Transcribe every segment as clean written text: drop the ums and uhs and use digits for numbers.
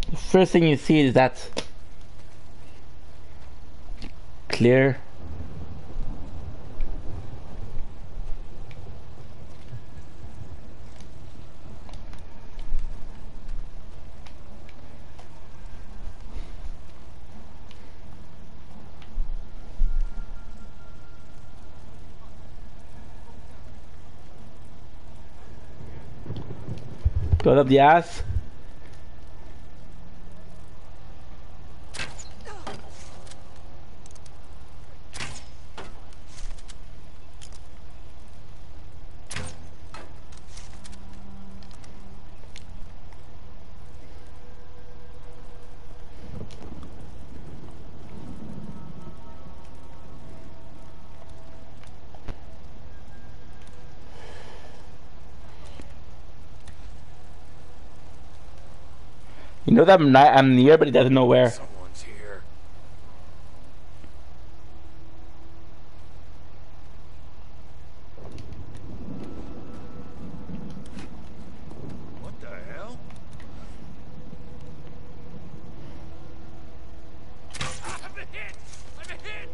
The first thing you see is that clear. Goes up the ass. You know that I'm near, but he doesn't know where. Someone's here. What the hell? I'm a hit! I'm a hit!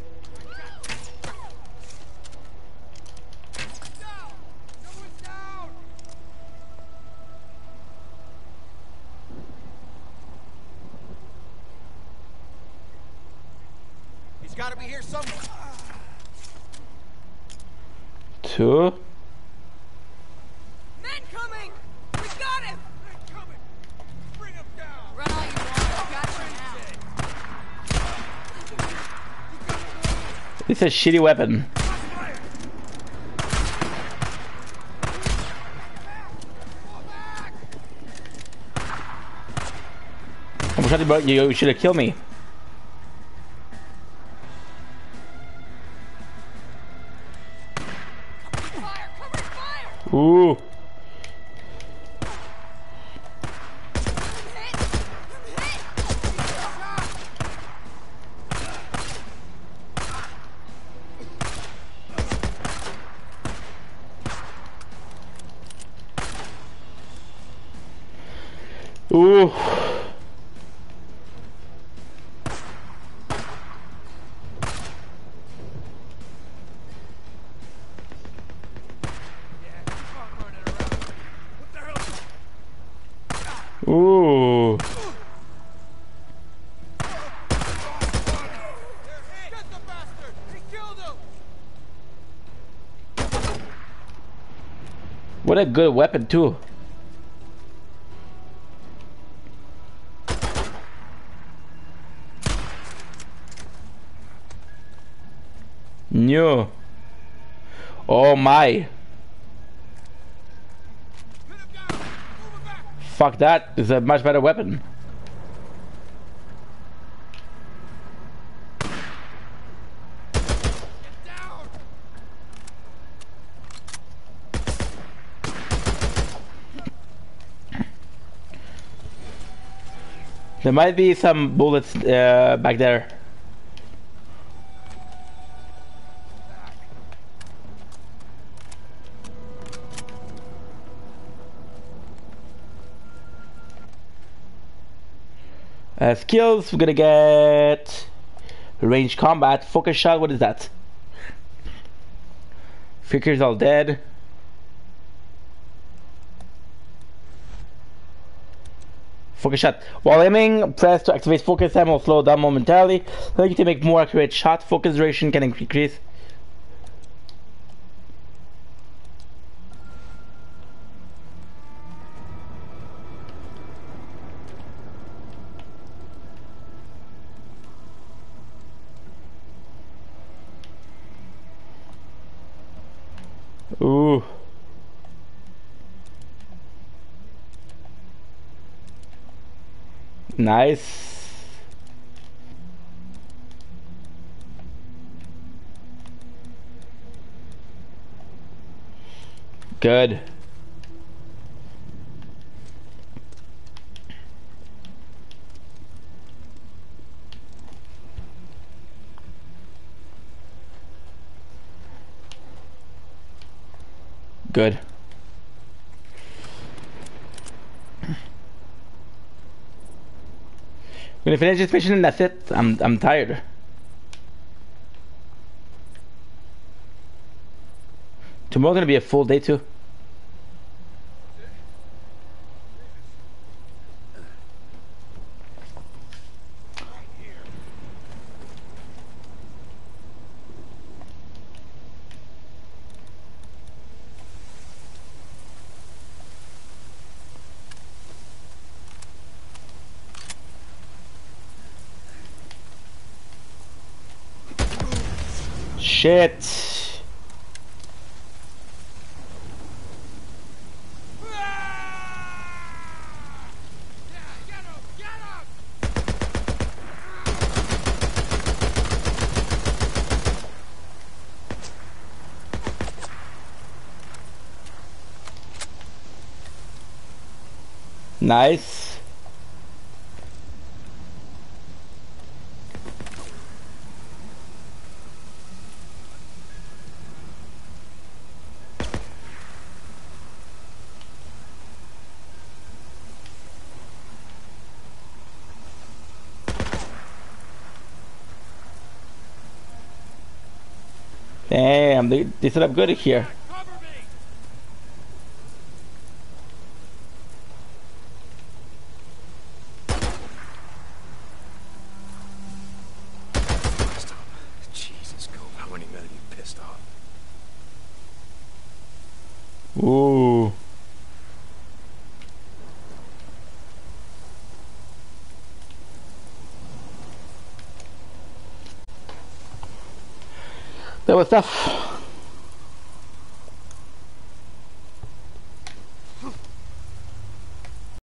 Down! Someone's down! He's got to be here somewhere. Two. Men coming! We got him! Men coming! Bring him down! Run all you want. I got you now. It's a shitty weapon. I'm talking about you should have killed me. Fire! Cover fire! Ooh. I'm hit! I'm hit! Ooh. Ooh. Get the bastard! He killed him! What a good weapon too. New. Oh my. Pin him down! Move him back! Fuck that. It's a much better weapon. Get down! There might be some bullets back there. Skills, we're gonna get range combat, focus shot, what is that? Figures all dead. Focus shot. While aiming, press to activate focus time will slow down momentarily. Allowing you to make more accurate shot. Focus duration can increase. Ooh. Nice. Good. Good. gonna finish this mission and that's it. I'm tired. Tomorrow's gonna be a full day too. Shit. Nice. Damn, they set up good here. Cover me! Jesus, Cove, how many men have you pissed off? Ooh. That was tough.